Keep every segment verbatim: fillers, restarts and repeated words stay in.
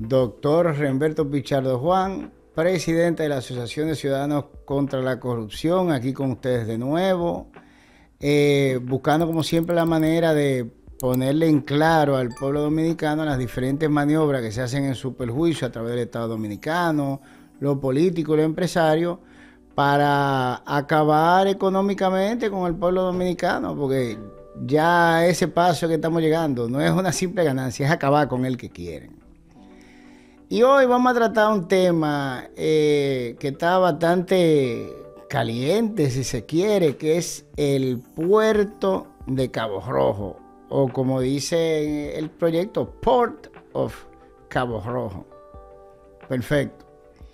doctor Remberto Pichardo Juan, presidente de la Asociación de Ciudadanos contra la Corrupción, aquí con ustedes de nuevo, eh, buscando como siempre la manera de ponerle en claro al pueblo dominicano las diferentes maniobras que se hacen en su perjuicio a través del Estado dominicano, lo político, lo empresario, para acabar económicamente con el pueblo dominicano, porque ya ese paso que estamos llegando no es una simple ganancia, es acabar con el que quieren. Y hoy vamos a tratar un tema eh, que está bastante caliente, si se quiere, que es el puerto de Cabo Rojo, o como dice el proyecto, Port of Cabo Rojo. Perfecto.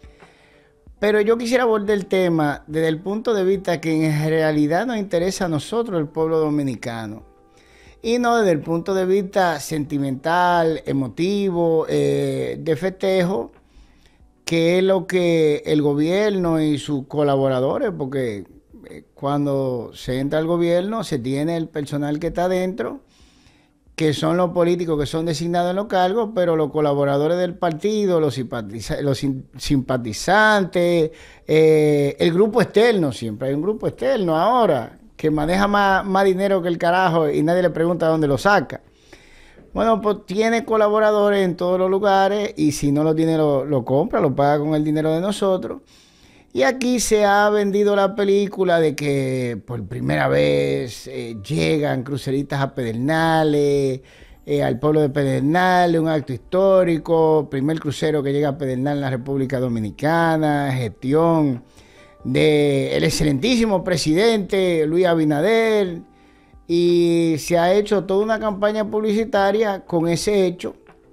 Pero yo quisiera abordar el tema desde el punto de vista que en realidad nos interesa a nosotros, el pueblo dominicano. Y no desde el punto de vista sentimental, emotivo, eh, de festejo, que es lo que el gobierno y sus colaboradores, porque eh, cuando se entra al gobierno se tiene el personal que está adentro, que son los políticos que son designados en los cargos, pero los colaboradores del partido, los, simpatiza los simpatizantes, eh, el grupo externo, siempre hay un grupo externo ahora, que maneja más, más dinero que el carajo y nadie le pregunta dónde lo saca. Bueno, pues tiene colaboradores en todos los lugares y si no lo tiene lo, lo compra, lo paga con el dinero de nosotros. Y aquí se ha vendido la película de que por primera vez eh, llegan cruceristas a Pedernales, eh, al pueblo de Pedernales, un acto histórico, primer crucero que llega a Pedernales en la República Dominicana, gestión del excelentísimo presidente Luis Abinader, y se ha hecho toda una campaña publicitaria con ese hecho,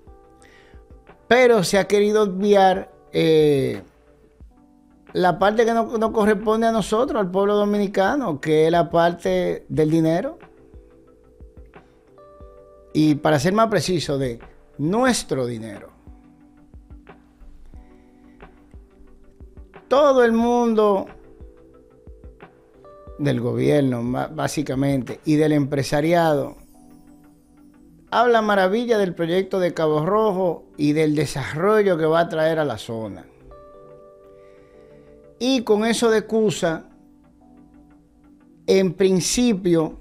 pero se ha querido obviar eh, la parte que no, no corresponde a nosotros, al pueblo dominicano, que es la parte del dinero. Y para ser más preciso, de nuestro dinero. Todo el mundo del gobierno, básicamente, y del empresariado, habla maravilla del proyecto de Cabo Rojo y del desarrollo que va a traer a la zona. Y con eso de excusa, en principio,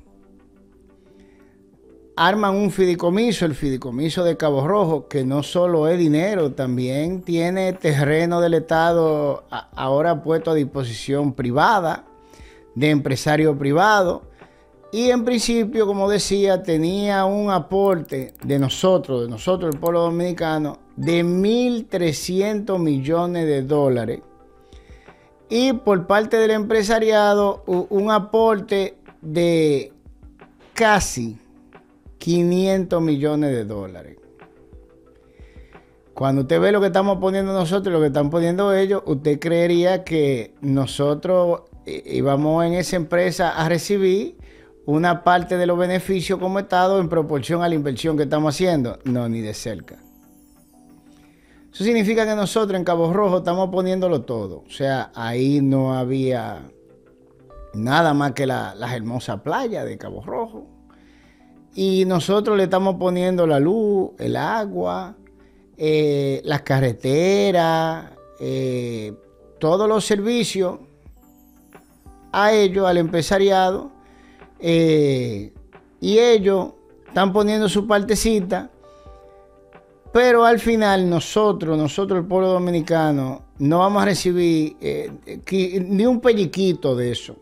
arman un fideicomiso, el fideicomiso de Cabo Rojo, que no solo es dinero, también tiene terreno del Estado ahora puesto a disposición privada, de empresario privado. Y en principio, como decía, tenía un aporte de nosotros, de nosotros el pueblo dominicano, de mil trescientos millones de dólares. Y por parte del empresariado, un aporte de casi quinientos millones de dólares. Cuando usted ve lo que estamos poniendo nosotros y lo que están poniendo ellos, usted creería que nosotros íbamos en esa empresa a recibir una parte de los beneficios como Estado en proporción a la inversión que estamos haciendo. No, ni de cerca. Eso significa que nosotros en Cabo Rojo estamos poniéndolo todo. O sea, ahí no había nada más que la, las hermosas playas de Cabo Rojo. Y nosotros le estamos poniendo la luz, el agua, eh, las carreteras, eh, todos los servicios a ellos, al empresariado. Eh, y ellos están poniendo su partecita. Pero al final nosotros, nosotros el pueblo dominicano, no vamos a recibir eh, ni un pelliquito de eso.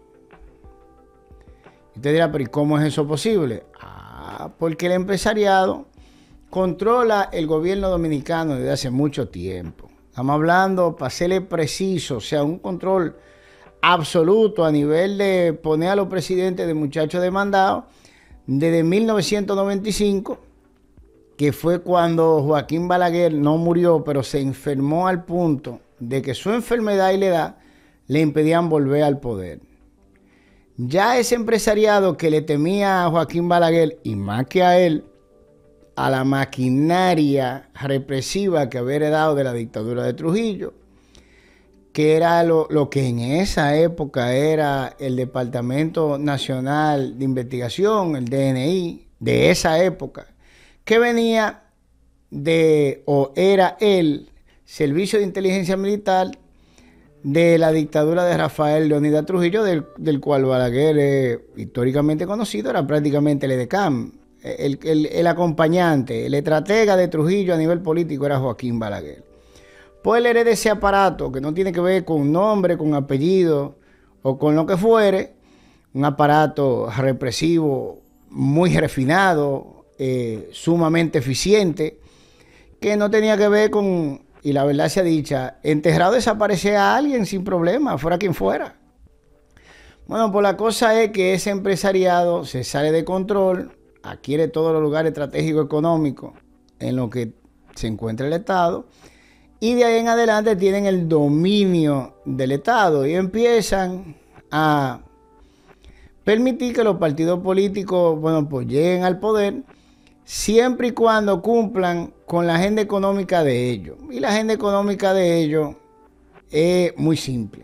Y usted dirá, pero ¿y cómo es eso posible? Ah, porque el empresariado controla el gobierno dominicano desde hace mucho tiempo. Estamos hablando, para serle preciso, o sea, un control absoluto a nivel de poner a los presidentes de muchachos demandados desde mil novecientos noventa y cinco, que fue cuando Joaquín Balaguer no murió, pero se enfermó al punto de que su enfermedad y la edad le impedían volver al poder. Ya ese empresariado que le temía a Joaquín Balaguer, y más que a él, a la maquinaria represiva que había heredado de la dictadura de Trujillo, que era lo, lo que en esa época era el Departamento Nacional de Investigación, el D N I, de esa época, que venía de, o era el servicio de inteligencia militar de la dictadura de Rafael Leónidas Trujillo, del, del cual Balaguer, eh, históricamente conocido, era prácticamente el edecán. El, el, el acompañante, el estratega de Trujillo a nivel político era Joaquín Balaguer. Pues él hereda ese aparato que no tiene que ver con nombre, con apellido o con lo que fuere, un aparato represivo muy refinado, eh, sumamente eficiente, que no tenía que ver con, y la verdad sea dicha, enterrado desaparecía a alguien sin problema, fuera quien fuera. Bueno, pues la cosa es que ese empresariado se sale de control, adquiere todos los lugares estratégicos económicos en los que se encuentra el Estado, y de ahí en adelante tienen el dominio del Estado y empiezan a permitir que los partidos políticos, bueno, pues lleguen al poder siempre y cuando cumplan con la agenda económica de ellos. Y la agenda económica de ellos es muy simple.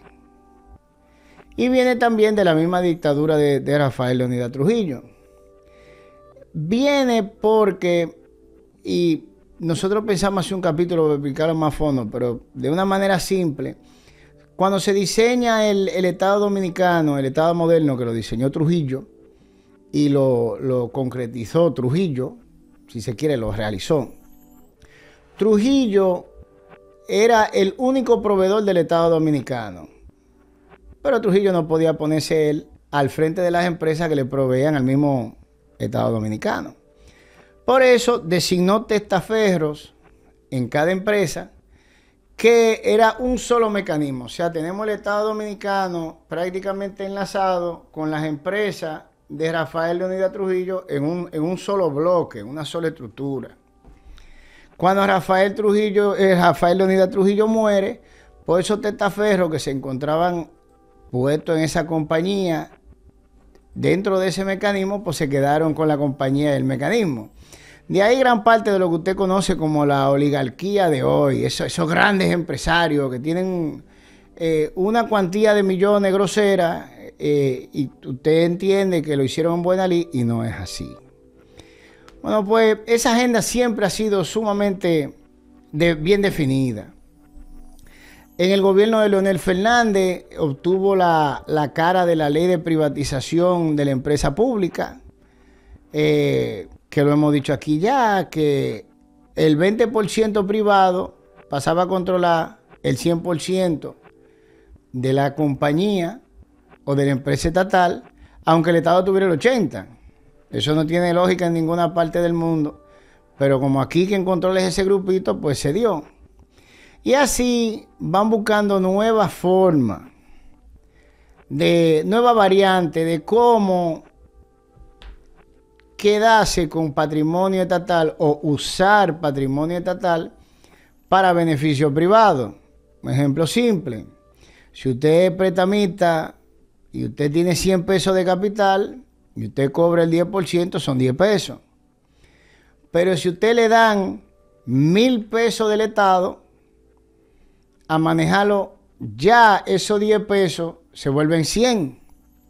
Y viene también de la misma dictadura de, de Rafael Leónidas Trujillo. Viene porque, y nosotros pensamos hacer un capítulo para explicarlo más a fondo, pero de una manera simple, cuando se diseña el, el Estado dominicano, el Estado moderno que lo diseñó Trujillo y lo, lo concretizó Trujillo, si se quiere lo realizó. Trujillo era el único proveedor del Estado dominicano, pero Trujillo no podía ponerse él al frente de las empresas que le proveían al mismo Estado dominicano. Por eso designó testaferros en cada empresa, que era un solo mecanismo. O sea, tenemos el Estado dominicano prácticamente enlazado con las empresas de Rafael Leónidas Trujillo en un, en un solo bloque, en una sola estructura. Cuando Rafael Trujillo, eh, Rafael Leónidas Trujillo muere, por esos testaferros que se encontraban puestos en esa compañía, dentro de ese mecanismo, pues se quedaron con la compañía del mecanismo. De ahí gran parte de lo que usted conoce como la oligarquía de hoy, esos, esos grandes empresarios que tienen eh, una cuantía de millones grosera, eh, y usted entiende que lo hicieron en buena lid y no es así. Bueno, pues esa agenda siempre ha sido sumamente de, bien definida. En el gobierno de Leonel Fernández obtuvo la, la cara de la ley de privatización de la empresa pública, eh, que lo hemos dicho aquí ya, que el veinte por ciento privado pasaba a controlar el cien por ciento de la compañía o de la empresa estatal, aunque el Estado tuviera el ochenta por ciento. Eso no tiene lógica en ninguna parte del mundo, pero como aquí quien controla es ese grupito, pues se dio. Y así van buscando nuevas formas, de nuevas variantes de cómo quedarse con patrimonio estatal o usar patrimonio estatal para beneficio privado. Un ejemplo simple: si usted es prestamista y usted tiene cien pesos de capital y usted cobra el diez por ciento, son diez pesos. Pero si usted le dan mil pesos del Estado, a manejarlo, ya esos diez pesos se vuelven cien.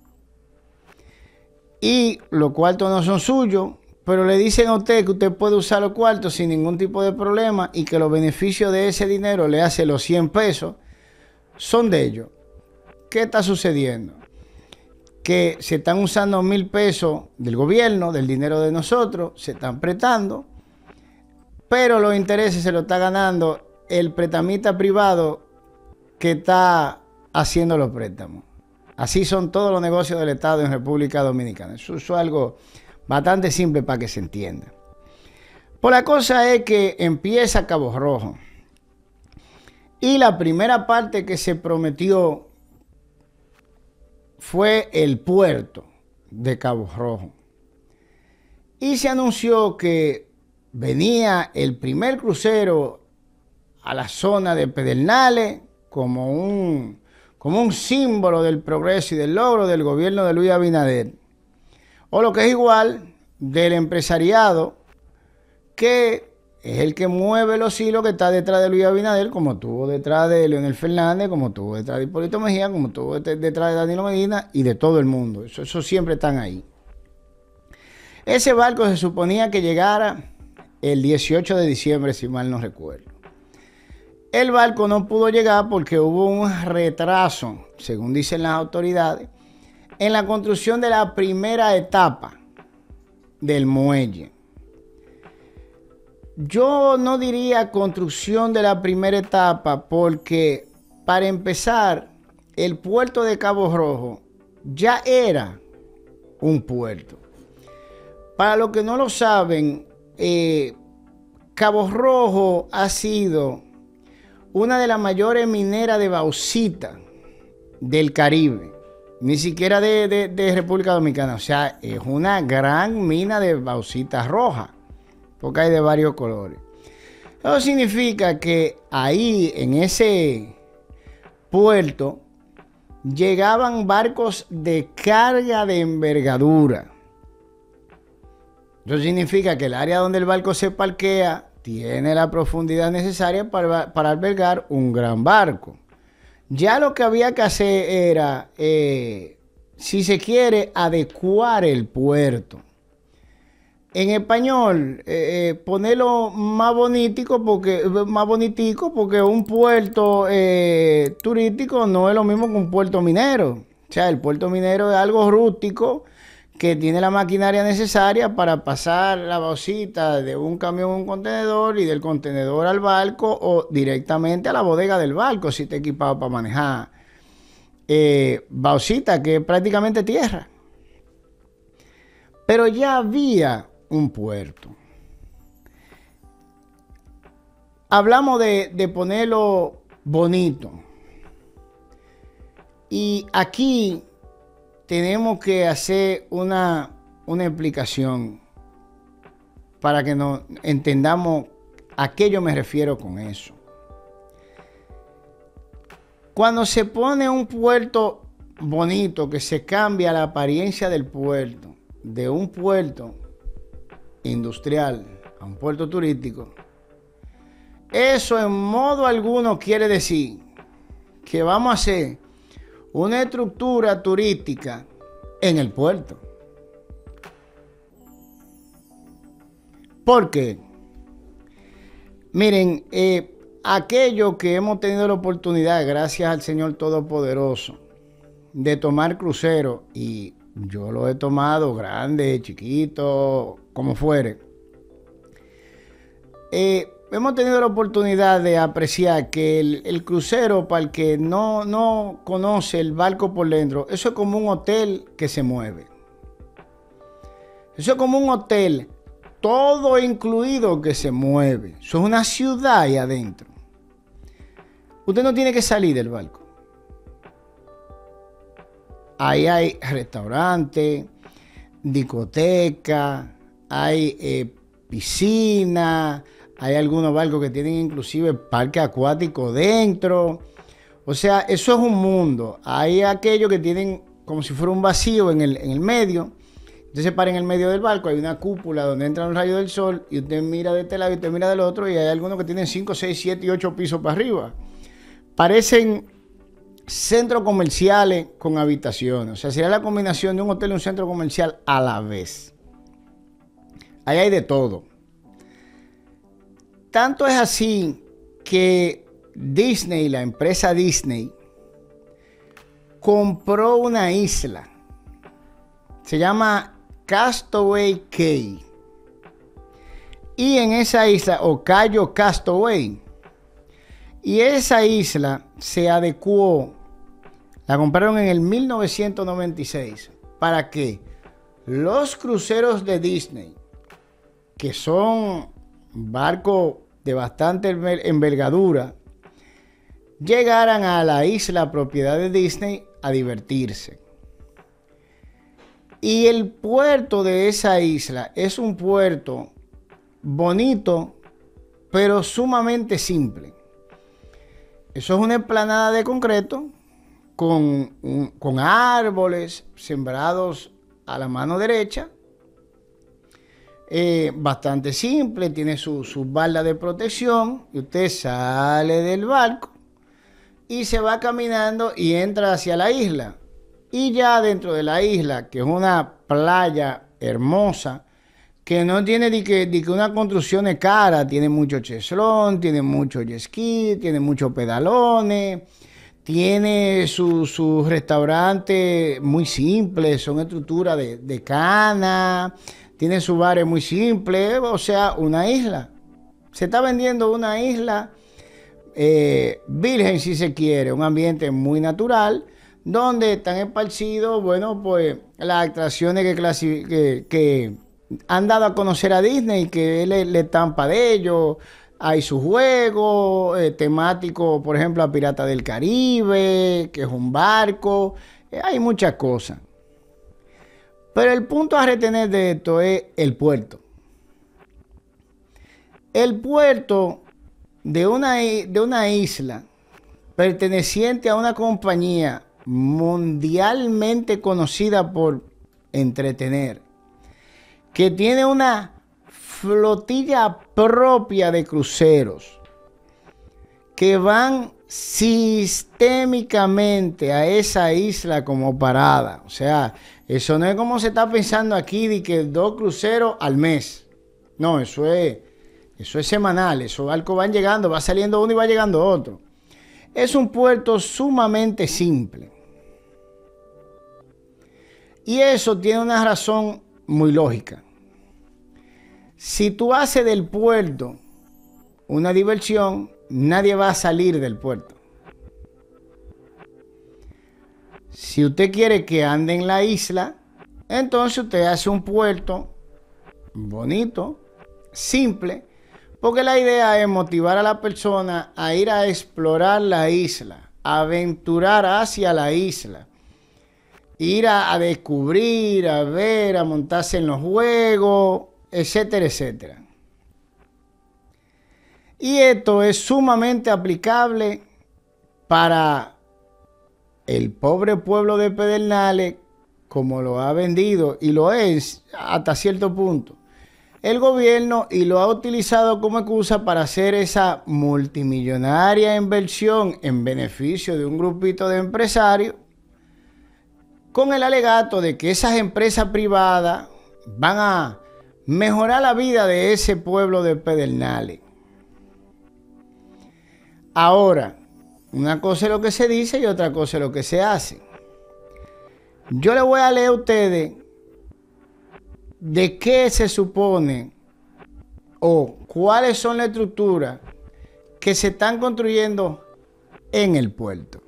Y los cuartos no son suyos, pero le dicen a usted que usted puede usar los cuartos sin ningún tipo de problema y que los beneficios de ese dinero le hace los cien pesos, son de ellos. ¿Qué está sucediendo? Que se están usando mil pesos del gobierno, del dinero de nosotros, se están prestando, pero los intereses se los está ganando el prestamista privado que está haciendo los préstamos. Así son todos los negocios del Estado en República Dominicana. Eso, eso es algo bastante simple para que se entienda. Pues la cosa es que empieza Cabo Rojo. Y la primera parte que se prometió fue el puerto de Cabo Rojo. Y se anunció que venía el primer crucero a la zona de Pedernales como un, como un símbolo del progreso y del logro del gobierno de Luis Abinader. O lo que es igual, del empresariado, que es el que mueve los hilos que está detrás de Luis Abinader, como estuvo detrás de Leonel Fernández, como estuvo detrás de Hipólito Mejía, como estuvo detrás de Danilo Medina y de todo el mundo. Eso, eso siempre están ahí. Ese barco se suponía que llegara el dieciocho de diciembre, si mal no recuerdo. El barco no pudo llegar porque hubo un retraso, según dicen las autoridades, en la construcción de la primera etapa del muelle. Yo no diría construcción de la primera etapa porque, para empezar, el puerto de Cabo Rojo ya era un puerto. Para los que no lo saben, eh, Cabo Rojo ha sido una de las mayores mineras de bauxita del Caribe, ni siquiera de, de, de República Dominicana. O sea, es una gran mina de bauxita roja, porque hay de varios colores. Eso significa que ahí, en ese puerto, llegaban barcos de carga de envergadura. Eso significa que el área donde el barco se parquea tiene la profundidad necesaria para, para albergar un gran barco. Ya lo que había que hacer era, eh, si se quiere, adecuar el puerto. En español, eh, eh, ponerlo más bonitico porque, más bonitico porque un puerto eh, turístico no es lo mismo que un puerto minero. O sea, el puerto minero es algo rústico que tiene la maquinaria necesaria para pasar la bauxita de un camión a un contenedor y del contenedor al barco o directamente a la bodega del barco si está equipado para manejar eh, bauxita, que es prácticamente tierra. Pero ya había un puerto. Hablamos de, de ponerlo bonito. Y aquí tenemos que hacer una, una explicación para que nos entendamos a qué yo me refiero con eso. Cuando se pone un puerto bonito, que se cambia la apariencia del puerto, de un puerto industrial a un puerto turístico, eso en modo alguno quiere decir que vamos a hacer una estructura turística en el puerto. ¿Por qué? Miren, eh, aquello que hemos tenido la oportunidad, gracias al Señor Todopoderoso, de tomar crucero, y yo lo he tomado grande, chiquito, como fuere, eh, hemos tenido la oportunidad de apreciar que el, el crucero, para el que no, no conoce el barco por dentro, eso es como un hotel que se mueve. Eso es como un hotel, todo incluido, que se mueve. Eso es una ciudad ahí adentro. Usted no tiene que salir del barco. Ahí hay restaurantes, discoteca, hay eh, piscina. Hay algunos barcos que tienen inclusive parque acuático dentro. O sea, eso es un mundo. Hay aquellos que tienen como si fuera un vacío en el, en el medio. Usted se para en el medio del barco, hay una cúpula donde entran los rayos del sol y usted mira de este lado y usted mira del otro, y hay algunos que tienen cinco, seis, siete y ocho pisos para arriba. Parecen centros comerciales con habitaciones. O sea, sería la combinación de un hotel y un centro comercial a la vez. Ahí hay de todo. Tanto es así que Disney, la empresa Disney, compró una isla. Se llama Castaway Cay. Y en esa isla, o Cayo Castaway, y esa isla se adecuó, la compraron en el mil novecientos noventa y seis, para que los cruceros de Disney, que son barcos de bastante envergadura, llegaran a la isla propiedad de Disney a divertirse. Y el puerto de esa isla es un puerto bonito, pero sumamente simple. Eso es una explanada de concreto con, con árboles sembrados a la mano derecha. Eh, bastante simple, tiene su, su barda de protección, y usted sale del barco y se va caminando y entra hacia la isla. Y ya dentro de la isla, que es una playa hermosa, que no tiene de que, de que una construcción es cara, tiene mucho cheslón, tiene mucho jet ski, tiene muchos pedalones, tiene sus su restaurantes muy simples, son estructuras de, de cana, tiene sus bares muy simples, o sea, una isla. Se está vendiendo una isla eh, virgen, si se quiere, un ambiente muy natural, donde están esparcidos, bueno, pues las atracciones que, que, que han dado a conocer a Disney, que le, le estampa de ellos. Hay sus juegos eh, temáticos, por ejemplo, a Pirata del Caribe, que es un barco. Eh, hay muchas cosas. Pero el punto a retener de esto es el puerto. El puerto de una, de una isla perteneciente a una compañía mundialmente conocida por entretener, que tiene una flotilla propia de cruceros que van sistémicamente a esa isla como parada. O sea, eso no es como se está pensando aquí de que dos cruceros al mes. No, eso es, eso es semanal. Esos barcos van llegando, va saliendo uno y va llegando otro. Es un puerto sumamente simple. Y eso tiene una razón muy lógica. Si tú haces del puerto una diversión, nadie va a salir del puerto. Si usted quiere que ande en la isla, entonces usted hace un puerto bonito, simple, porque la idea es motivar a la persona a ir a explorar la isla, a aventurar hacia la isla, ir a, a descubrir, a ver, a montarse en los juegos, etcétera, etcétera. Y esto es sumamente aplicable para el pobre pueblo de Pedernales, como lo ha vendido y lo es hasta cierto punto el gobierno, y lo ha utilizado como excusa para hacer esa multimillonaria inversión en beneficio de un grupito de empresarios, con el alegato de que esas empresas privadas van a mejorar la vida de ese pueblo de Pedernales. Ahora, una cosa es lo que se dice y otra cosa es lo que se hace. Yo le voy a leer a ustedes de qué se supone o cuáles son las estructuras que se están construyendo en el puerto.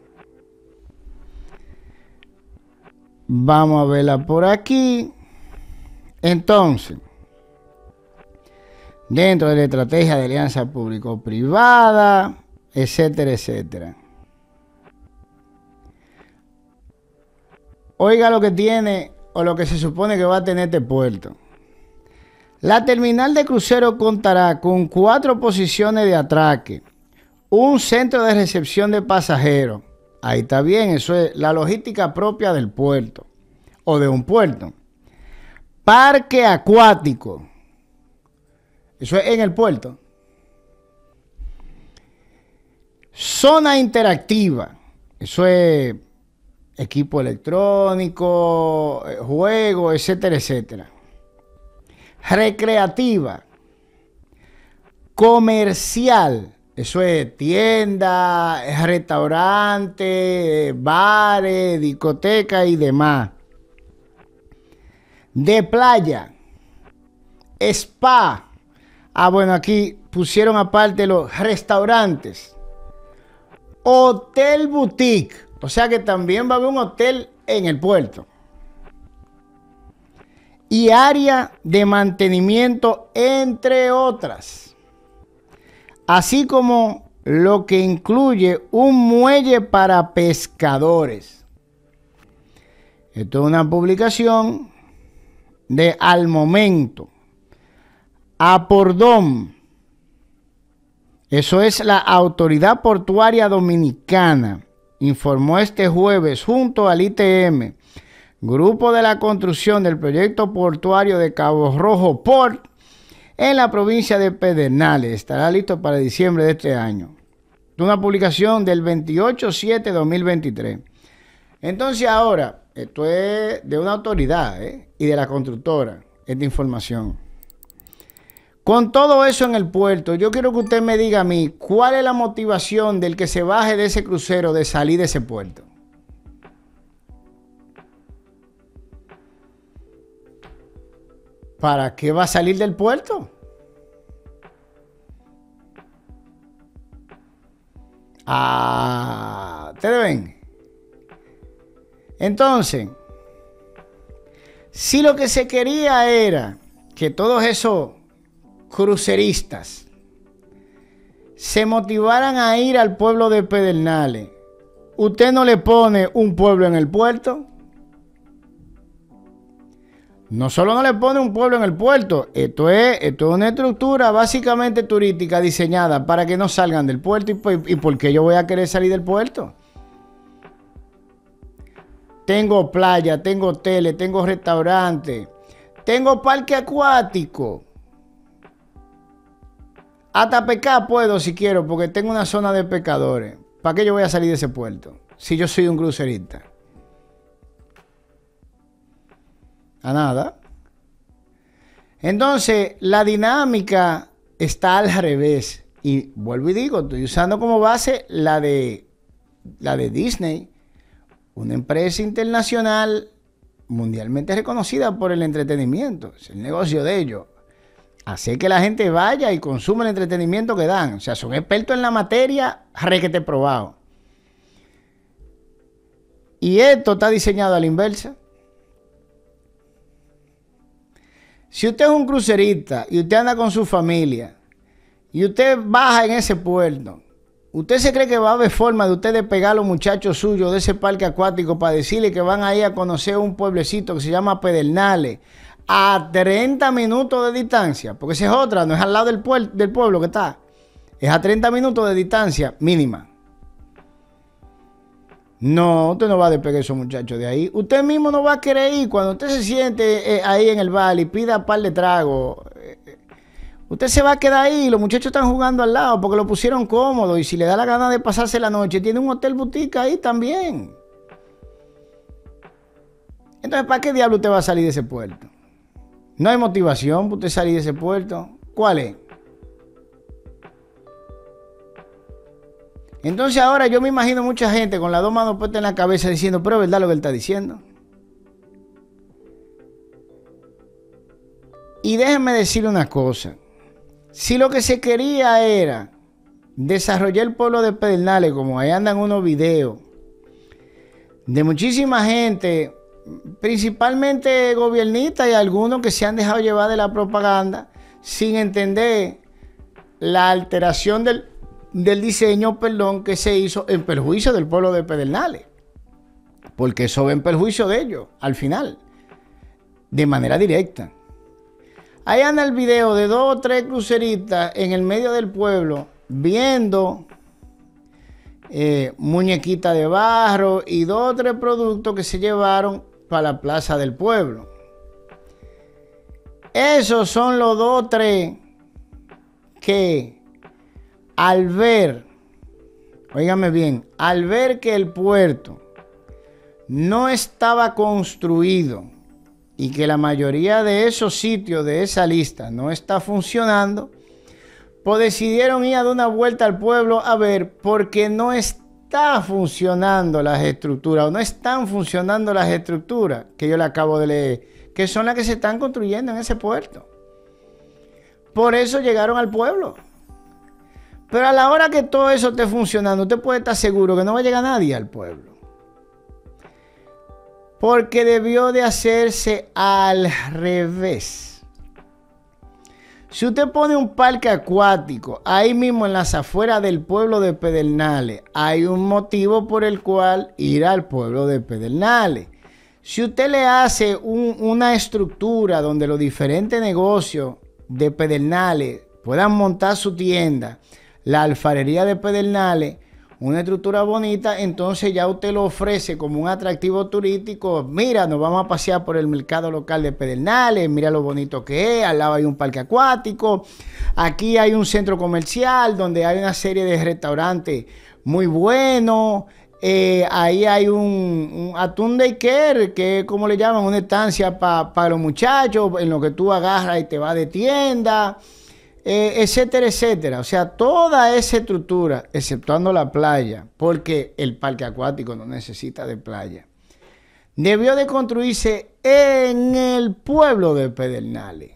Vamos a verla por aquí. Entonces, dentro de la estrategia de alianza público-privada, etcétera, etcétera. Oiga lo que tiene o lo que se supone que va a tener este puerto. La terminal de crucero contará con cuatro posiciones de atraque, un centro de recepción de pasajeros. Ahí está bien, eso es la logística propia del puerto o de un puerto. Parque acuático. Eso es en el puerto. Zona interactiva. Eso es equipo electrónico, juego, etcétera, etcétera. Recreativa. Comercial. Eso es tienda, restaurante, bares, discoteca y demás. De playa. Spa. Ah, bueno, aquí pusieron aparte los restaurantes. Hotel boutique. O sea que también va a haber un hotel en el puerto. Y área de mantenimiento, entre otras. Así como lo que incluye un muelle para pescadores. Esto es una publicación de Al Momento. Apordón. Eso es la Autoridad Portuaria Dominicana. Informó este jueves junto al I T M, Grupo de la Construcción del Proyecto Portuario de Cabo Rojo Port, en la provincia de Pedernales. Estará listo para diciembre de este año. Una publicación del veintiocho de julio de dos mil veintitrés. Entonces ahora, esto es de una autoridad ¿eh? y de la constructora, esta información. Con todo eso en el puerto, yo quiero que usted me diga a mí, ¿cuál es la motivación del que se baje de ese crucero de salir de ese puerto? ¿Para qué va a salir del puerto? Ah, ustedes ven. Entonces, si lo que se quería era que todos esos cruceristas se motivaran a ir al pueblo de Pedernales, ¿usted no le pone un pueblo en el puerto? No solo no le pone un pueblo en el puerto, esto es, esto es una estructura básicamente turística diseñada para que no salgan del puerto. ¿Y, y por qué yo voy a querer salir del puerto? Tengo playa, tengo hoteles, tengo restaurantes, tengo parque acuático. Hasta pescar puedo si quiero, porque tengo una zona de pescadores. ¿Para qué yo voy a salir de ese puerto si yo soy un crucerista? A nada. Entonces, la dinámica está al revés. Y vuelvo y digo, estoy usando como base la de, la de Disney, una empresa internacional mundialmente reconocida por el entretenimiento. Es el negocio de ellos. Hacer que la gente vaya y consuma el entretenimiento que dan. O sea, son expertos en la materia, requete probado. Y esto está diseñado a la inversa. Si usted es un crucerista y usted anda con su familia y usted baja en ese puerto, ¿usted se cree que va a haber forma de usted despegar a los muchachos suyos de ese parque acuático para decirle que van a ir a conocer un pueblecito que se llama Pedernales a treinta minutos de distancia? Porque esa es otra, no es al lado del, pueblo, del pueblo que está. Es a treinta minutos de distancia mínima. No, usted no va a despegar a esos muchachos de ahí. Usted mismo no va a querer ir. Cuando usted se siente eh, ahí en el bar y pida un par de tragos, eh, usted se va a quedar ahí. Los muchachos están jugando al lado porque lo pusieron cómodo. Y si le da la gana de pasarse la noche, tiene un hotel boutique ahí también. Entonces, ¿para qué diablo usted va a salir de ese puerto? No hay motivación para usted salir de ese puerto. ¿Cuál es? Entonces ahora yo me imagino mucha gente con las dos manos puestas en la cabeza diciendo, pero es verdad lo que él está diciendo. Y déjenme decirle una cosa. Si lo que se quería era desarrollar el pueblo de Pedernales, como ahí andan unos videos de muchísima gente, principalmente gobiernistas y algunos que se han dejado llevar de la propaganda sin entender la alteración del del diseño, perdón, que se hizo en perjuicio del pueblo de Pedernales, porque eso va en perjuicio de ellos al final, de manera directa. Ahí anda el video de dos o tres cruceristas en el medio del pueblo viendo eh, muñequitas de barro y dos o tres productos que se llevaron para la plaza del pueblo. Esos son los dos o tres que al ver, óigame bien, al ver que el puerto no estaba construido y que la mayoría de esos sitios de esa lista no está funcionando, pues decidieron ir a dar una vuelta al pueblo a ver por qué no está funcionando las estructuras o no están funcionando las estructuras que yo le acabo de leer, que son las que se están construyendo en ese puerto. Por eso llegaron al pueblo. Pero a la hora que todo eso esté funcionando, usted puede estar seguro que no va a llegar nadie al pueblo. Porque debió de hacerse al revés. Si usted pone un parque acuático ahí mismo en las afueras del pueblo de Pedernales, hay un motivo por el cual ir al pueblo de Pedernales. Si usted le hace un, una estructura donde los diferentes negocios de Pedernales puedan montar su tienda, la alfarería de Pedernales, una estructura bonita, entonces ya usted lo ofrece como un atractivo turístico. Mira, nos vamos a pasear por el mercado local de Pedernales, mira lo bonito que es, al lado hay un parque acuático, aquí hay un centro comercial donde hay una serie de restaurantes muy buenos, eh, ahí hay un, un atún daycare, que es como le llaman, una estancia para pa los muchachos, en lo que tú agarras y te vas de tienda. eh, etcétera, etcétera. O sea, toda esa estructura, exceptuando la playa, porque el parque acuático no necesita de playa, debió de construirse en el pueblo de Pedernales.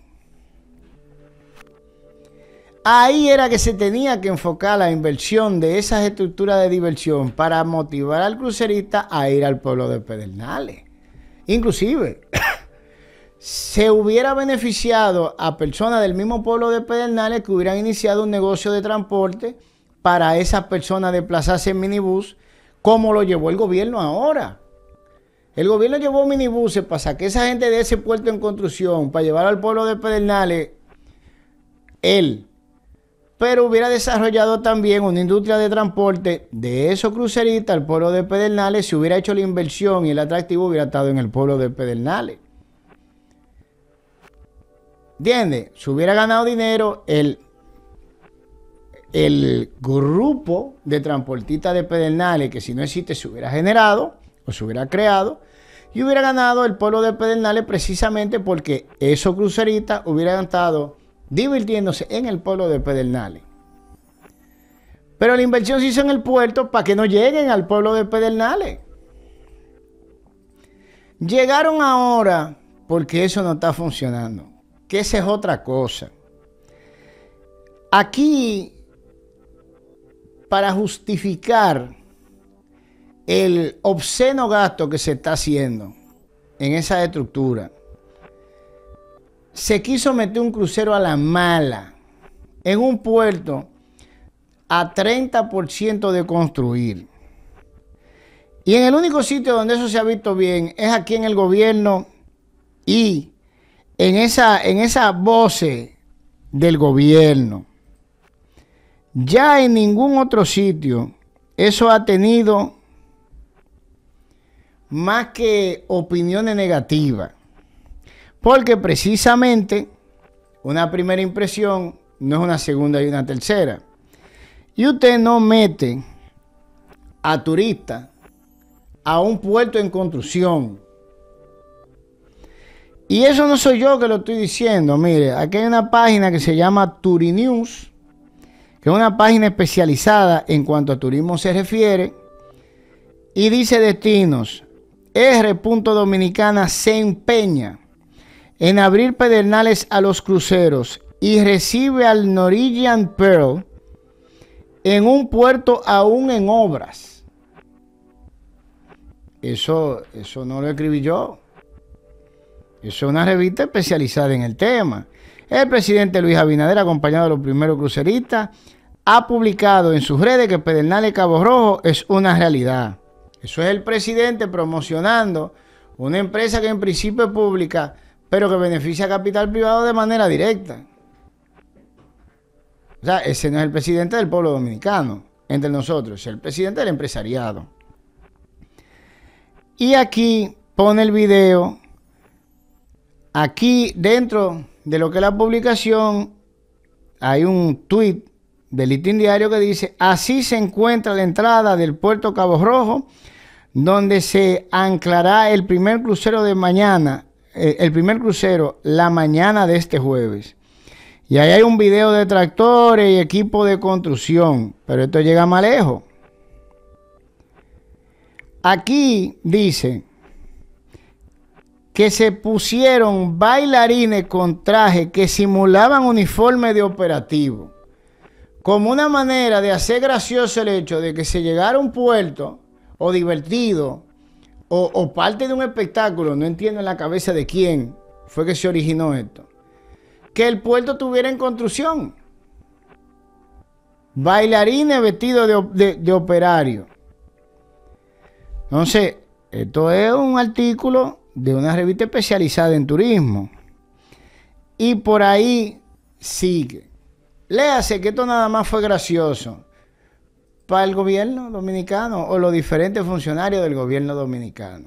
Ahí era que se tenía que enfocar la inversión de esas estructuras de diversión para motivar al crucerista a ir al pueblo de Pedernales. Inclusive, se hubiera beneficiado a personas del mismo pueblo de Pedernales que hubieran iniciado un negocio de transporte para esas personas desplazarse en minibús, como lo llevó el gobierno ahora. El gobierno llevó minibuses para sacar a esa gente de ese puerto en construcción, para llevar al pueblo de Pedernales, él. Pero hubiera desarrollado también una industria de transporte de esos cruceristas al pueblo de Pedernales, si hubiera hecho la inversión y el atractivo hubiera estado en el pueblo de Pedernales. ¿Entiendes? Se hubiera ganado dinero el, el grupo de transportistas de Pedernales, que si no existe se hubiera generado o se hubiera creado, y hubiera ganado el pueblo de Pedernales precisamente porque esos cruceristas hubieran estado divirtiéndose en el pueblo de Pedernales. Pero la inversión se hizo en el puerto para que no lleguen al pueblo de Pedernales. Llegaron ahora porque eso no está funcionando, que esa es otra cosa. Aquí, para justificar el obsceno gasto que se está haciendo en esa estructura, se quiso meter un crucero a la mala en un puerto a treinta por ciento de construir. Y en el único sitio donde eso se ha visto bien es aquí en el gobierno y en esa, en esa voce del gobierno. Ya en ningún otro sitio eso ha tenido más que opiniones negativas. Porque precisamente una primera impresión no es una segunda y una tercera. Y usted no mete a turistas a un puerto en construcción. Y eso no soy yo que lo estoy diciendo. Mire, aquí hay una página que se llama Turinews, que es una página especializada en cuanto a turismo se refiere. Y dice destinos. R. Dominicana se empeña en abrir Pedernales a los cruceros y recibe al Norwegian Pearl en un puerto aún en obras. Eso, eso no lo escribí yo. Eso es una revista especializada en el tema. El presidente Luis Abinader, acompañado de los primeros cruceristas, ha publicado en sus redes que Pedernales Cabo Rojo es una realidad. Eso es el presidente promocionando una empresa que en principio es pública, pero que beneficia a capital privado de manera directa. O sea, ese no es el presidente del pueblo dominicano, entre nosotros, es el presidente del empresariado. Y aquí pone el video, aquí dentro de lo que es la publicación, hay un tuit del Listín Diario que dice: así se encuentra la entrada del puerto Cabo Rojo, donde se anclará el primer crucero de mañana, eh, el primer crucero la mañana de este jueves. Y ahí hay un video de tractores y equipo de construcción, pero esto llega más lejos. Aquí dice que se pusieron bailarines con traje que simulaban uniforme de operativo, como una manera de hacer gracioso el hecho de que se llegara a un puerto o divertido o, o parte de un espectáculo, no entiendo en la cabeza de quién fue que se originó esto, que el puerto estuviera en construcción. Bailarines vestidos de, de, de operario. Entonces, esto es un artículo de una revista especializada en turismo. Y por ahí sigue. Léase que esto nada más fue gracioso para el gobierno dominicano o los diferentes funcionarios del gobierno dominicano.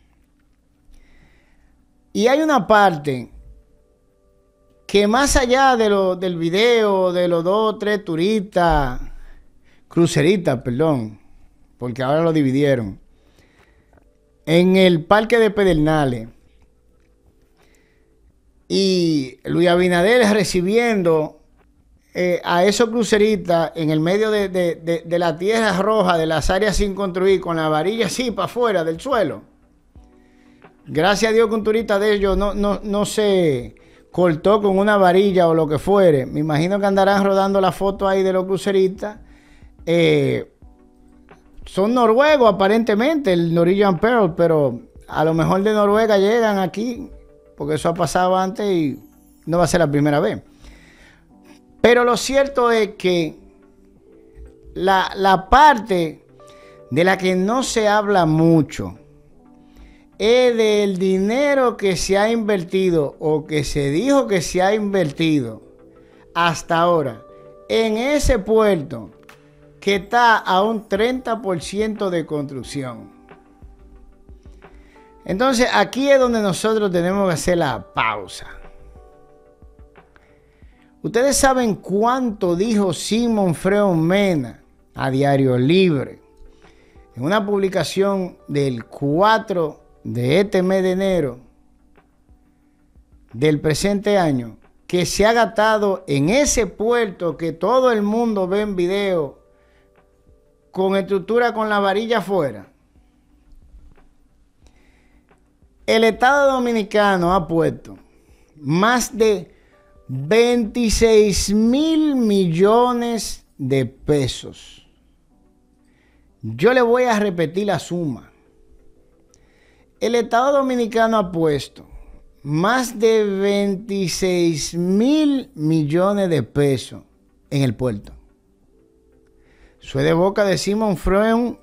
Y hay una parte que más allá de lo, del video de los dos o tres turistas, cruceristas, perdón, porque ahora lo dividieron, en el parque de Pedernales, y Luis Abinader recibiendo eh, a esos cruceristas en el medio de, de, de, de la tierra roja, de las áreas sin construir, con la varilla así para afuera del suelo. Gracias a Dios que un turista de ellos no, no, no se cortó con una varilla o lo que fuere. Me imagino que andarán rodando la foto ahí de los cruceristas. Eh, son noruegos aparentemente, el Norwegian Pearl, pero a lo mejor de Noruega llegan aquí, porque eso ha pasado antes y no va a ser la primera vez. Pero lo cierto es que la, la parte de la que no se habla mucho es del dinero que se ha invertido o que se dijo que se ha invertido hasta ahora en ese puerto que está a un treinta por ciento de construcción. Entonces aquí es donde nosotros tenemos que hacer la pausa. Ustedes saben cuánto dijo Simón Freud Mena a Diario Libre en una publicación del cuatro de este mes de enero del presente año, que se ha gastado en ese puerto que todo el mundo ve en video con estructura con la varilla afuera. El Estado Dominicano ha puesto más de veintiséis mil millones de pesos. Yo le voy a repetir la suma. El Estado Dominicano ha puesto más de veintiséis mil millones de pesos en el puerto. Eso es de boca de Simón Freud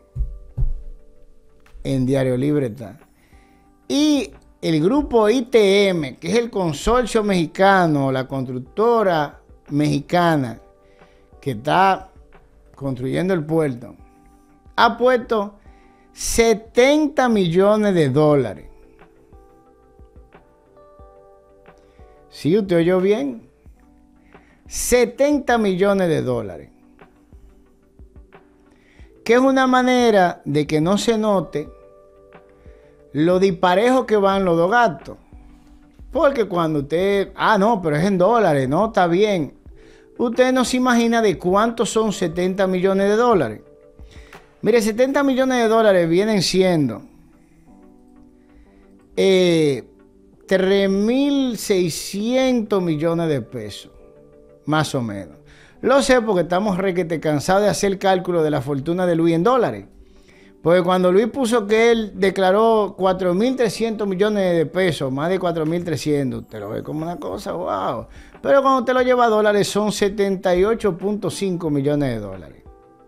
en Diario Libre está. Y el grupo I T M, que es el consorcio mexicano, la constructora mexicana que está construyendo el puerto, ha puesto setenta millones de dólares. ¿Sí usted oyó bien? setenta millones de dólares. Que es una manera de que no se note lo disparejo que van los dos gastos. Porque cuando usted, ah, no, pero es en dólares, no, está bien. Usted no se imagina de cuántos son setenta millones de dólares. Mire, setenta millones de dólares vienen siendo eh, tres mil seiscientos millones de pesos, más o menos. Lo sé porque estamos requete cansados de hacer cálculo de la fortuna de Luis en dólares. Porque cuando Luis puso que él declaró cuatro mil trescientos millones de pesos, más de cuatro mil trescientos, usted lo ve como una cosa, wow. Pero cuando usted lo lleva a dólares son setenta y ocho punto cinco millones de dólares.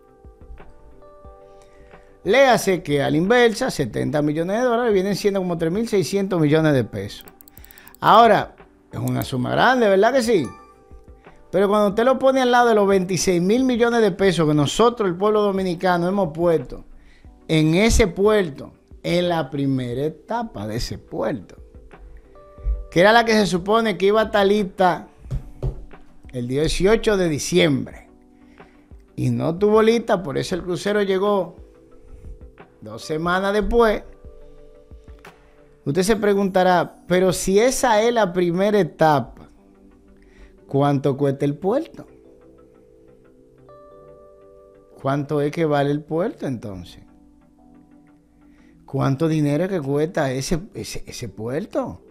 Léase que a la inversa, setenta millones de dólares vienen siendo como tres mil seiscientos millones de pesos. Ahora, es una suma grande, ¿verdad que sí? Pero cuando usted lo pone al lado de los veintiséis mil millones de pesos que nosotros, el pueblo dominicano, hemos puesto en ese puerto, en la primera etapa de ese puerto, que era la que se supone que iba a estar lista el dieciocho de diciembre, y no tuvo lista, por eso el crucero llegó dos semanas después. Usted se preguntará, pero si esa es la primera etapa, ¿cuánto cuesta el puerto? ¿Cuánto es que vale el puerto entonces? ¿Cuánto dinero que cuesta ese, ese, ese puerto?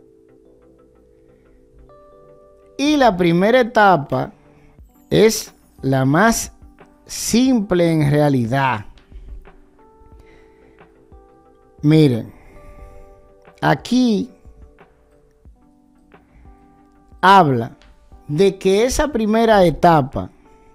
Y la primera etapa es la más simple en realidad. Miren, aquí habla de que esa primera etapa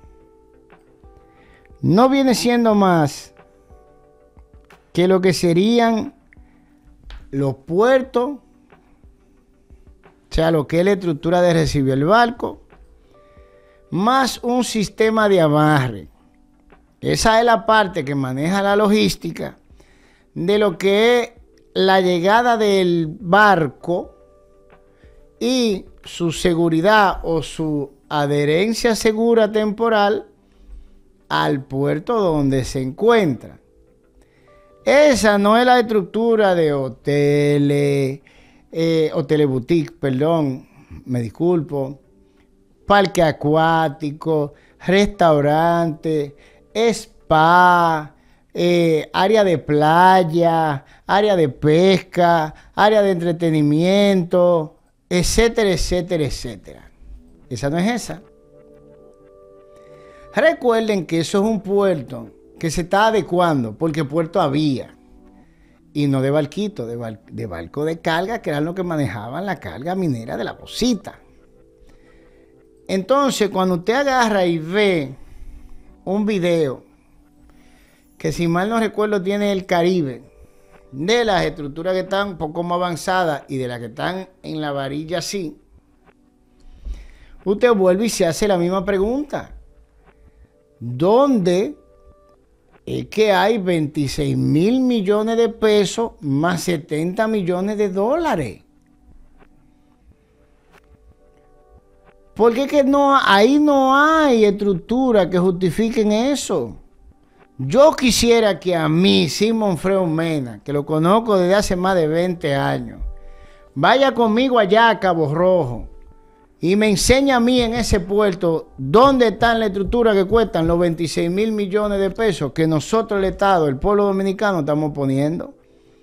no viene siendo más que lo que serían los puertos, o sea, lo que es la estructura de recibir el barco, más un sistema de amarre. Esa es la parte que maneja la logística de lo que es la llegada del barco y su seguridad o su adherencia segura temporal al puerto donde se encuentra. Esa no es la estructura de hoteles, eh, hoteles boutique, perdón, me disculpo, parque acuático, restaurante, spa, eh, área de playa, área de pesca, área de entretenimiento, etcétera, etcétera, etcétera. Esa no es esa. Recuerden que eso es un puerto que se está adecuando, porque puerto había. Y no de barquito, de, bar de barco de carga, que eran los que manejaban la carga minera de la Bocita. Entonces, cuando usted agarra y ve un video, que si mal no recuerdo tiene el Caribe, de las estructuras que están un poco más avanzadas y de las que están en la varilla así, usted vuelve y se hace la misma pregunta. ¿Dónde es que hay veintiséis mil millones de pesos más setenta millones de dólares? Porque es que no, ahí no hay estructura que justifiquen eso. Yo quisiera que a mí, Simón Freo Mena, que lo conozco desde hace más de veinte años, vaya conmigo allá a Cabo Rojo y me enseña a mí en ese puerto dónde están las estructuras que cuestan los veintiséis mil millones de pesos que nosotros, el Estado, el pueblo dominicano, estamos poniendo.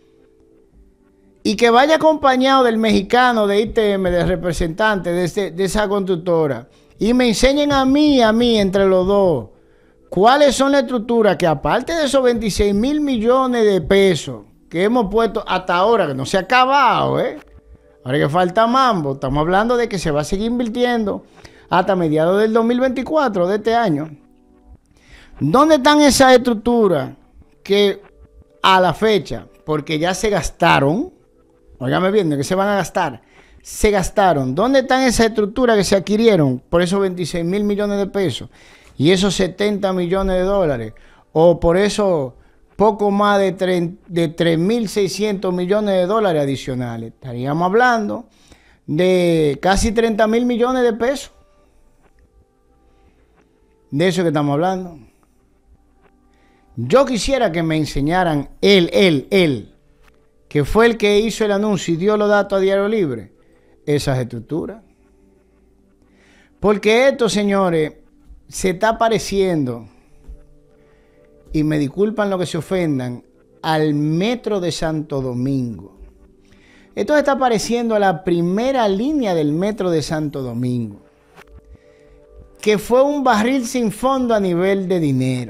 Y que vaya acompañado del mexicano, de I T M, del representante de, ese, de esa constructora. Y me enseñen a mí, a mí, entre los dos, cuáles son las estructuras que aparte de esos veintiséis mil millones de pesos que hemos puesto hasta ahora, que no se ha acabado, ¿eh? Ahora que falta mambo, estamos hablando de que se va a seguir invirtiendo hasta mediados del dos mil veinticuatro de este año. ¿Dónde están esas estructuras que a la fecha, porque ya se gastaron, óigame bien, de que se van a gastar, se gastaron? ¿Dónde están esas estructuras que se adquirieron por esos veintiséis mil millones de pesos y esos setenta millones de dólares? O por eso poco más de, de tres mil seiscientos millones de dólares adicionales. Estaríamos hablando de casi treinta mil millones de pesos. De eso que estamos hablando. Yo quisiera que me enseñaran él, él, él, que fue el que hizo el anuncio y dio los datos a Diario Libre, esas estructuras. Porque esto, señores, se está pareciendo, y me disculpan los que se ofendan, al metro de Santo Domingo. Esto se está pareciendo a la primera línea del metro de Santo Domingo, que fue un barril sin fondo a nivel de dinero.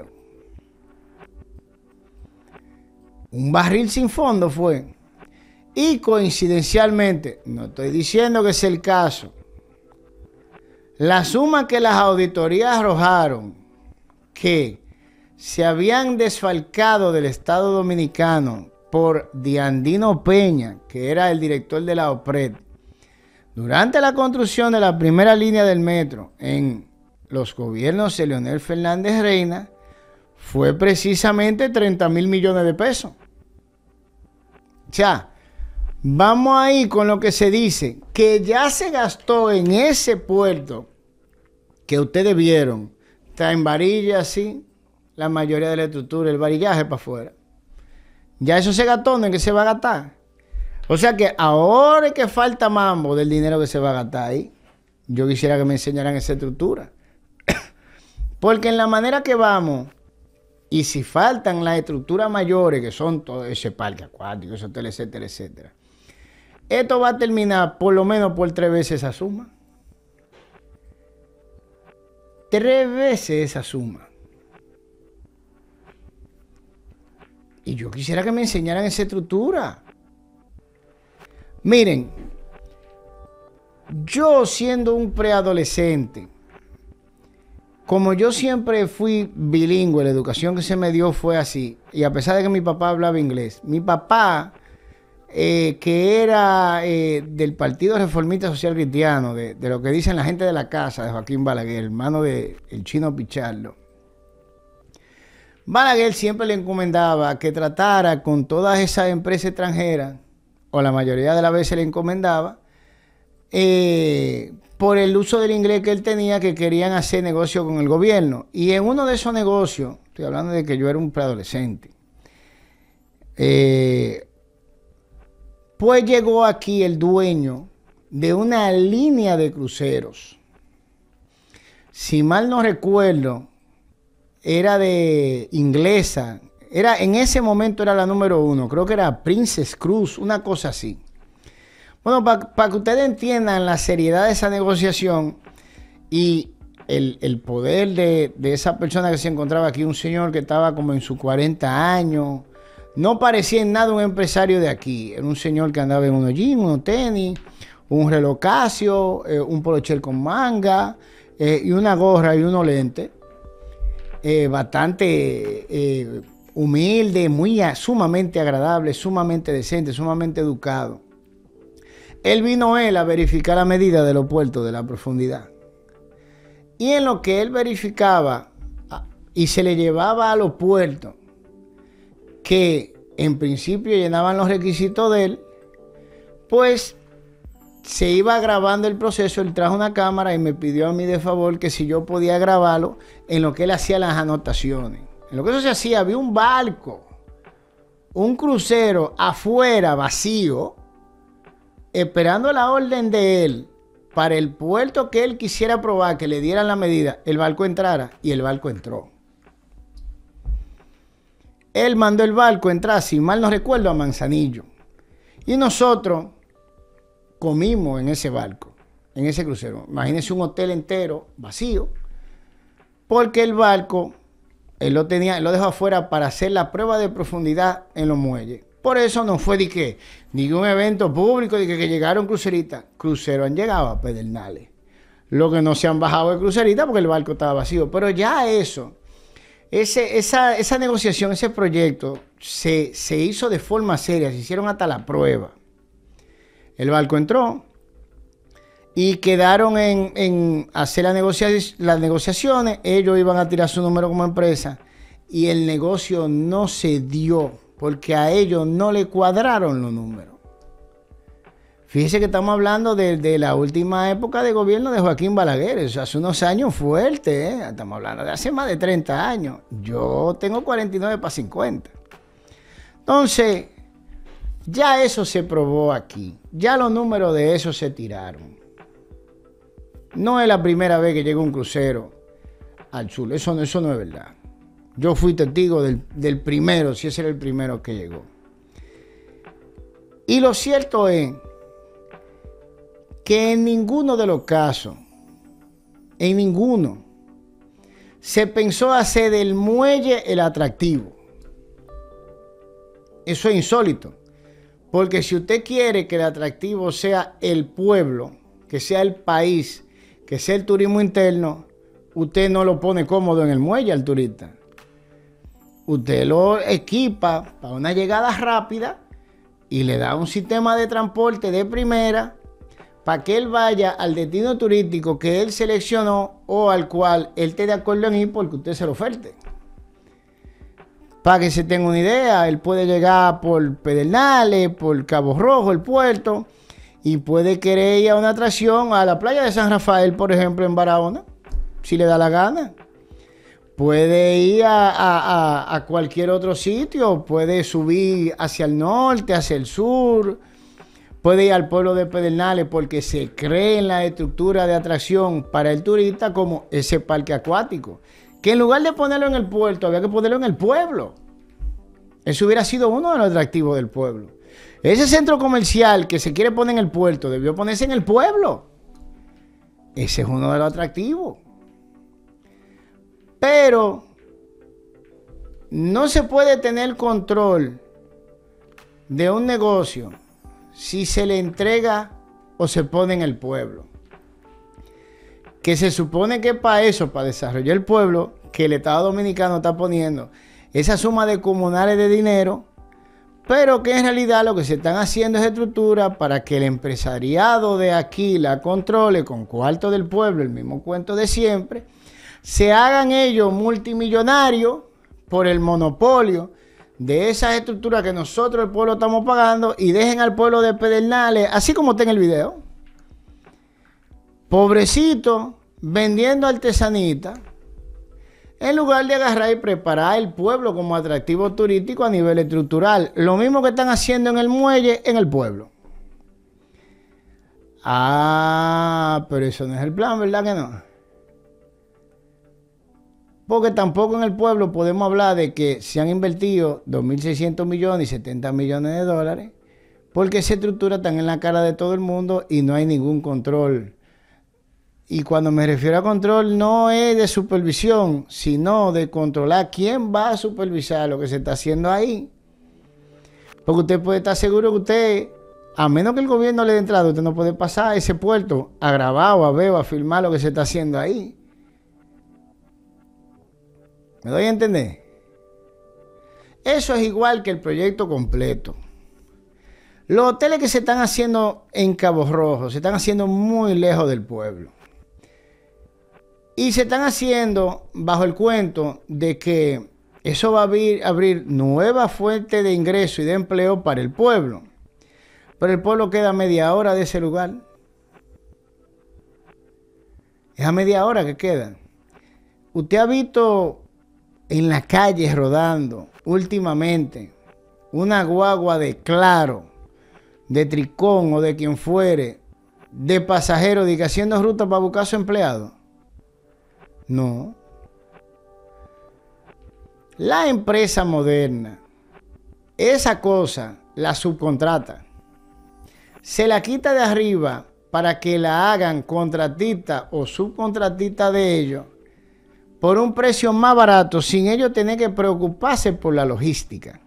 Un barril sin fondo fue. Y coincidencialmente, no estoy diciendo que es el caso, la suma que las auditorías arrojaron que se habían desfalcado del Estado Dominicano por Diandino Peña, que era el director de la OPRED, durante la construcción de la primera línea del metro en los gobiernos de Leonel Fernández Reina, fue precisamente treinta mil millones de pesos. O sea, vamos ahí con lo que se dice, que ya se gastó en ese puerto que ustedes vieron, está en varilla así, la mayoría de la estructura, el varillaje para afuera. Ya eso se gastó, ¿en qué se va a gastar? O sea que ahora es que falta mambo del dinero que se va a gastar ahí. Yo quisiera que me enseñaran esa estructura. Porque en la manera que vamos, y si faltan las estructuras mayores, que son todo ese parque acuático, ese hotel, etcétera, etcétera, esto va a terminar por lo menos por tres veces esa suma. Tres veces esa suma. Y yo quisiera que me enseñaran esa estructura. Miren, yo siendo un preadolescente, como yo siempre fui bilingüe, la educación que se me dio fue así, y a pesar de que mi papá hablaba inglés, mi papá, eh, que era eh, del Partido Reformista Social Cristiano, de, de lo que dicen la gente de la casa, de Joaquín Balaguer, hermano del Chino Pichardo, Balaguer siempre le encomendaba que tratara con todas esas empresas extranjeras, o la mayoría de las veces le encomendaba, eh, por el uso del inglés que él tenía, que querían hacer negocio con el gobierno. Y en uno de esos negocios, estoy hablando de que yo era un preadolescente, eh, pues llegó aquí el dueño de una línea de cruceros si mal no recuerdo, era de inglesa. Era, en ese momento era la número uno. Creo que era Princess Cruise, una cosa así. Bueno, para pa que ustedes entiendan la seriedad de esa negociación y el, el poder de, de esa persona que se encontraba aquí, un señor que estaba como en sus cuarenta años, no parecía en nada un empresario de aquí. Era un señor que andaba en unos jeans, unos tenis, un reloj Casio, eh, un polocher con manga eh, y una gorra y unos lentes. Eh, bastante eh, humilde, muy sumamente agradable, sumamente decente, sumamente educado. Él vino él a verificar la medida de los puertos de la profundidad. Y en lo que él verificaba y se le llevaba a los puertos que en principio llenaban los requisitos de él, pues se iba grabando el proceso. Él trajo una cámara y me pidió a mí de favor que si yo podía grabarlo en lo que él hacía las anotaciones. En lo que eso se hacía, había un barco, un crucero afuera vacío, esperando la orden de él para el puerto que él quisiera probar, que le dieran la medida, el barco entrara, y el barco entró. Él mandó el barco entrar, si mal no recuerdo, a Manzanillo. Y nosotros comimos en ese barco, en ese crucero. Imagínense un hotel entero vacío, porque el barco, él lo tenía, él lo dejó afuera para hacer la prueba de profundidad en los muelles. Por eso no fue de que, ni un evento público, de que, que llegaron cruceristas. Cruceros han llegado a Pedernales. Lo que no se han bajado de crucerita porque el barco estaba vacío. Pero ya eso, ese, esa, esa negociación, ese proyecto, se, se hizo de forma seria. Se hicieron hasta la prueba. El barco entró y quedaron en, en hacer la negocia las negociaciones. Ellos iban a tirar su número como empresa y el negocio no se dio porque a ellos no le cuadraron los números. Fíjese que estamos hablando de, de la última época de gobierno de Joaquín Balaguer. Eso hace unos años fuertes, ¿eh? Estamos hablando de hace más de treinta años. Yo tengo cuarenta y nueve para cincuenta. Entonces, ya eso se probó aquí. Ya los números de eso se tiraron. No es la primera vez que llega un crucero al sur. Eso, eso no es verdad. Yo fui testigo del, del primero, si ese era el primero que llegó. Y lo cierto es que en ninguno de los casos, en ninguno, se pensó hacer del muelle el atractivo. Eso es insólito. Porque si usted quiere que el atractivo sea el pueblo, que sea el país, que sea el turismo interno, usted no lo pone cómodo en el muelle al turista. Usted lo equipa para una llegada rápida y le da un sistema de transporte de primera para que él vaya al destino turístico que él seleccionó o al cual él esté de acuerdo en ir porque usted se lo oferte. Para que se tenga una idea, él puede llegar por Pedernales, por Cabo Rojo, el puerto, y puede querer ir a una atracción a la playa de San Rafael, por ejemplo, en Barahona, si le da la gana. Puede ir a, a, a, a cualquier otro sitio, puede subir hacia el norte, hacia el sur, puede ir al pueblo de Pedernales porque se cree en la estructura de atracción para el turista como ese parque acuático. Que en lugar de ponerlo en el puerto, había que ponerlo en el pueblo. Eso hubiera sido uno de los atractivos del pueblo. Ese centro comercial que se quiere poner en el puerto, debió ponerse en el pueblo. Ese es uno de los atractivos. Pero no se puede tener control de un negocio si se le entrega o se pone en el pueblo. Que se supone que para eso, para desarrollar el pueblo, que el Estado Dominicano está poniendo esa suma de comunales de dinero, pero que en realidad lo que se están haciendo es estructura para que el empresariado de aquí la controle con cuarto del pueblo, el mismo cuento de siempre, se hagan ellos multimillonarios por el monopolio de esas estructuras que nosotros el pueblo estamos pagando y dejen al pueblo de Pedernales, así como está en el video, pobrecito, vendiendo artesanita, en lugar de agarrar y preparar el pueblo como atractivo turístico a nivel estructural. Lo mismo que están haciendo en el muelle, en el pueblo. Ah, pero eso no es el plan, ¿verdad que no? Porque tampoco en el pueblo podemos hablar de que se han invertido dos mil seiscientos millones y setenta millones de dólares, porque esa estructura está en la cara de todo el mundo y no hay ningún control. Y cuando me refiero a control, no es de supervisión, sino de controlar quién va a supervisar lo que se está haciendo ahí. Porque usted puede estar seguro que usted, a menos que el gobierno le dé entrada, usted no puede pasar a ese puerto a grabar o a ver o a filmar lo que se está haciendo ahí. ¿Me doy a entender? Eso es igual que el proyecto completo. Los hoteles que se están haciendo en Cabo Rojo se están haciendo muy lejos del pueblo. Y se están haciendo bajo el cuento de que eso va a abrir, abrir nuevas fuentes de ingreso y de empleo para el pueblo. Pero el pueblo queda a media hora de ese lugar. Es a media hora que quedan. Usted ha visto en la calle rodando últimamente una guagua de Claro, de Tricón o de quien fuere, de pasajeros, de que haciendo ruta para buscar a su empleado. No. La empresa moderna, esa cosa la subcontrata, se la quita de arriba para que la hagan contratista o subcontratista de ellos por un precio más barato, sin ellos tener que preocuparse por la logística.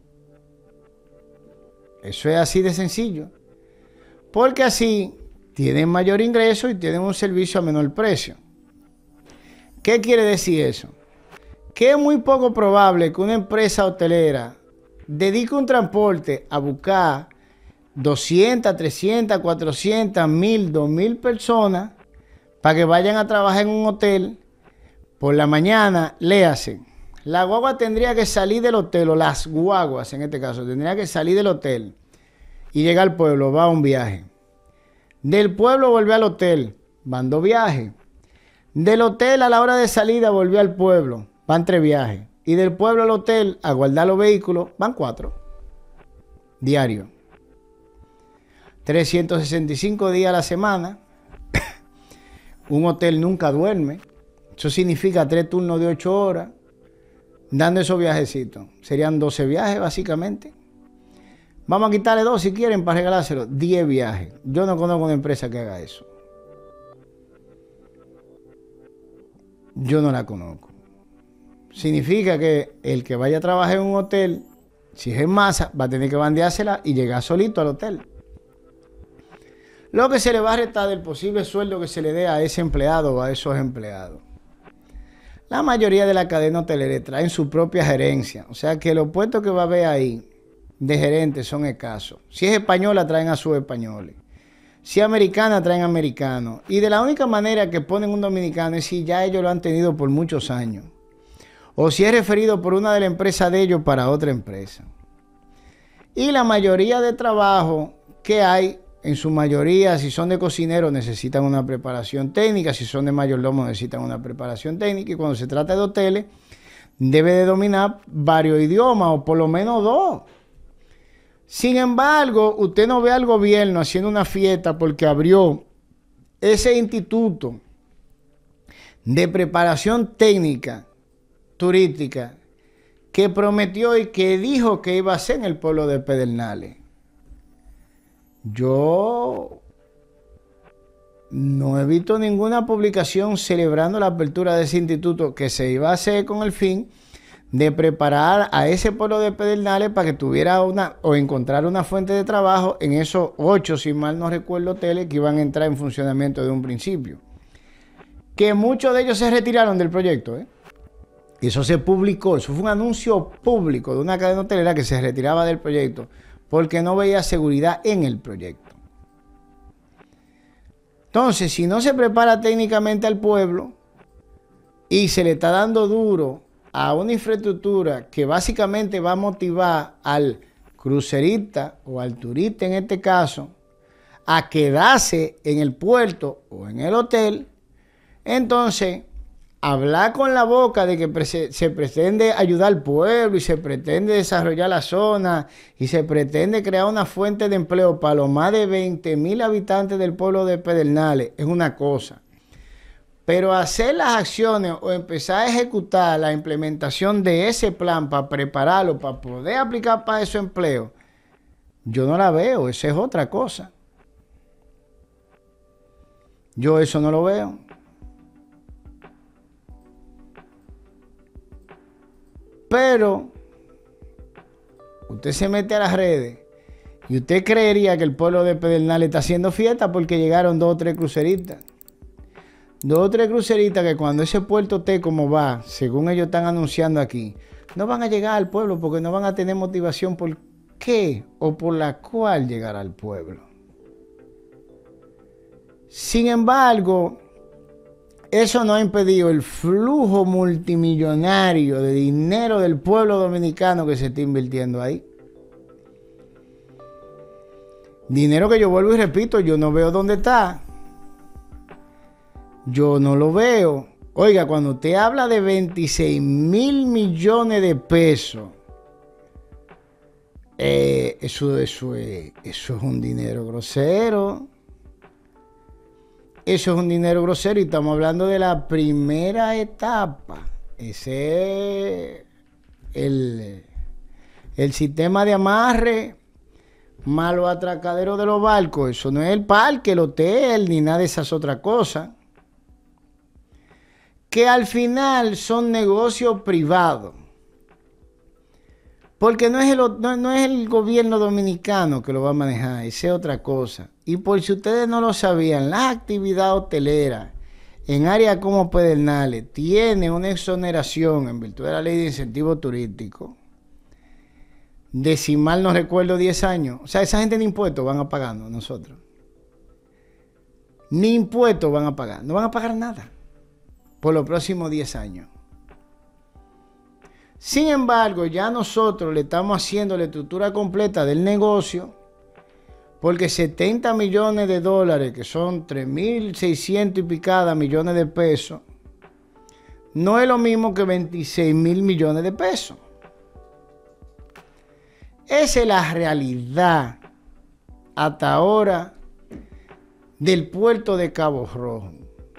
Eso es así de sencillo. Porque así tienen mayor ingreso y tienen un servicio a menor precio. ¿Qué quiere decir eso? Que es muy poco probable que una empresa hotelera dedique un transporte a buscar doscientas, trescientas, cuatrocientas, mil, dos mil personas para que vayan a trabajar en un hotel por la mañana. Léase, la guagua tendría que salir del hotel, o las guaguas en este caso, tendría que salir del hotel y llegar al pueblo, va a un viaje. Del pueblo volver al hotel, van dos viajes. Del hotel a la hora de salida volvió al pueblo, van tres viajes. Y del pueblo al hotel a guardar los vehículos, van cuatro. Diario. trescientos sesenta y cinco días a la semana. Un hotel nunca duerme. Eso significa tres turnos de ocho horas. Dando esos viajecitos. Serían doce viajes básicamente. Vamos a quitarle dos si quieren para regalárselo. diez viajes. Yo no conozco una empresa que haga eso. Yo no la conozco. Significa que el que vaya a trabajar en un hotel, si es en masa, va a tener que bandeársela y llegar solito al hotel. Lo que se le va a restar del posible sueldo que se le dé a ese empleado o a esos empleados. La mayoría de la cadena hotelera traen su propia gerencia. O sea que los puestos que va a haber ahí de gerentes son escasos. Si es española, traen a sus españoles. Si es americana, traen americanos. Y de la única manera que ponen un dominicano es si ya ellos lo han tenido por muchos años. O si es referido por una de las empresas de ellos para otra empresa. Y la mayoría de trabajo que hay, en su mayoría, si son de cocineros, necesitan una preparación técnica. Si son de mayordomo, necesitan una preparación técnica. Y cuando se trata de hoteles, debe de dominar varios idiomas, o por lo menos dos. Sin embargo, usted no ve al gobierno haciendo una fiesta porque abrió ese instituto de preparación técnica turística que prometió y que dijo que iba a hacer en el pueblo de Pedernales. Yo no he visto ninguna publicación celebrando la apertura de ese instituto que se iba a hacer con el fin de preparar a ese pueblo de Pedernales para que tuviera una o encontrar una fuente de trabajo en esos ocho, si mal no recuerdo, hoteles que iban a entrar en funcionamiento de un principio. Que muchos de ellos se retiraron del proyecto, ¿eh? Eso se publicó, eso fue un anuncio público de una cadena hotelera que se retiraba del proyecto porque no veía seguridad en el proyecto. Entonces, si no se prepara técnicamente al pueblo y se le está dando duro a una infraestructura que básicamente va a motivar al crucerista o al turista en este caso a quedarse en el puerto o en el hotel, entonces hablar con la boca de que se pretende ayudar al pueblo y se pretende desarrollar la zona y se pretende crear una fuente de empleo para los más de veinte mil habitantes del pueblo de Pedernales es una cosa. Pero hacer las acciones o empezar a ejecutar la implementación de ese plan para prepararlo, para poder aplicar para esos empleos, yo no la veo. Esa es otra cosa. Yo eso no lo veo. Pero usted se mete a las redes y usted creería que el pueblo de Pedernales está haciendo fiesta porque llegaron dos o tres cruceritas. Dos o tres cruceritas que cuando ese puerto esté como va, según ellos están anunciando aquí, no van a llegar al pueblo porque no van a tener motivación por qué o por la cual llegar al pueblo. Sin embargo, eso no ha impedido el flujo multimillonario de dinero del pueblo dominicano que se está invirtiendo ahí. Dinero que yo vuelvo y repito, yo no veo dónde está. Yo no lo veo. Oiga, cuando usted habla de veintiséis mil millones de pesos, eh, eso, eso, es, eso es un dinero grosero. Eso es un dinero grosero y estamos hablando de la primera etapa. Ese es el, el sistema de amarre más los atracaderos de los barcos. Eso no es el parque, el hotel, ni nada de esas otras cosas. Que al final son negocios privados. Porque no es, el, no, no es el gobierno dominicano que lo va a manejar, esa es otra cosa. Y por si ustedes no lo sabían, la actividad hotelera en áreas como Pedernales tiene una exoneración en virtud de la ley de incentivo turístico de, si mal no recuerdo, diez años. O sea, esa gente ni impuestos van a pagar, ¿no? Nosotros. Ni impuestos van a pagar, no van a pagar nada por los próximos diez años. Sin embargo, ya nosotros le estamos haciendo la estructura completa del negocio porque setenta millones de dólares, que son tres mil seiscientos y picada millones de pesos, no es lo mismo que veintiséis mil millones de pesos. Esa es la realidad hasta ahora del puerto de Cabo Rojo.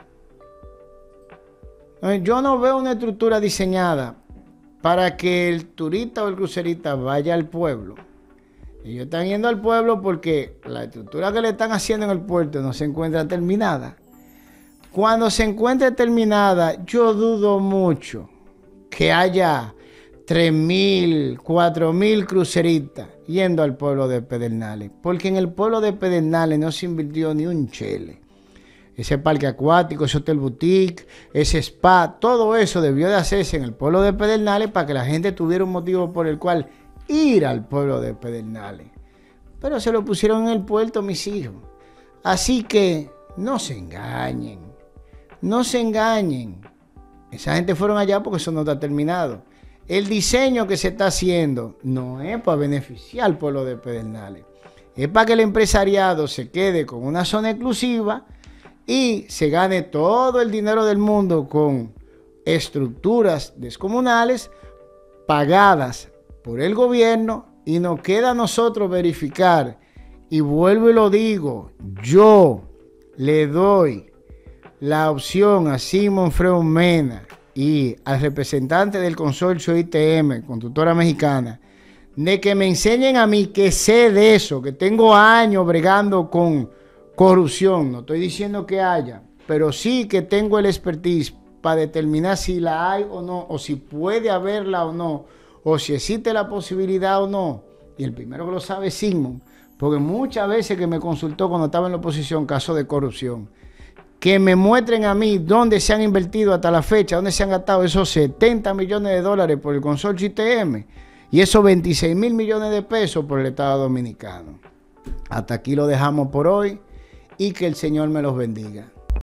Yo no veo una estructura diseñada para que el turista o el crucerista vaya al pueblo. Ellos están yendo al pueblo porque la estructura que le están haciendo en el puerto no se encuentra terminada. Cuando se encuentre terminada, yo dudo mucho que haya tres mil, cuatro mil cruceristas yendo al pueblo de Pedernales. Porque en el pueblo de Pedernales no se invirtió ni un chele. Ese parque acuático, ese hotel boutique, ese spa, todo eso debió de hacerse en el pueblo de Pedernales para que la gente tuviera un motivo por el cual ir al pueblo de Pedernales. Pero se lo pusieron en el puerto, mis hijos. Así que no se engañen, no se engañen. Esa gente fueron allá porque eso no está terminado. El diseño que se está haciendo no es para beneficiar al pueblo de Pedernales. Es para que el empresariado se quede con una zona exclusiva y se gane todo el dinero del mundo con estructuras descomunales pagadas por el gobierno, y nos queda a nosotros verificar. Y vuelvo y lo digo, yo le doy la opción a Simón Freud Mena y al representante del consorcio I T M, Constructora Mexicana, de que me enseñen a mí, que sé de eso, que tengo años bregando con corrupción. No estoy diciendo que haya, pero sí que tengo el expertise para determinar si la hay o no, o si puede haberla o no, o si existe la posibilidad o no. Y el primero que lo sabe es Simón, porque muchas veces que me consultó cuando estaba en la oposición casos de corrupción, que me muestren a mí dónde se han invertido hasta la fecha, dónde se han gastado esos setenta millones de dólares por el consorcio I T M y esos veintiséis mil millones de pesos por el Estado Dominicano. Hasta aquí lo dejamos por hoy y que el Señor me los bendiga.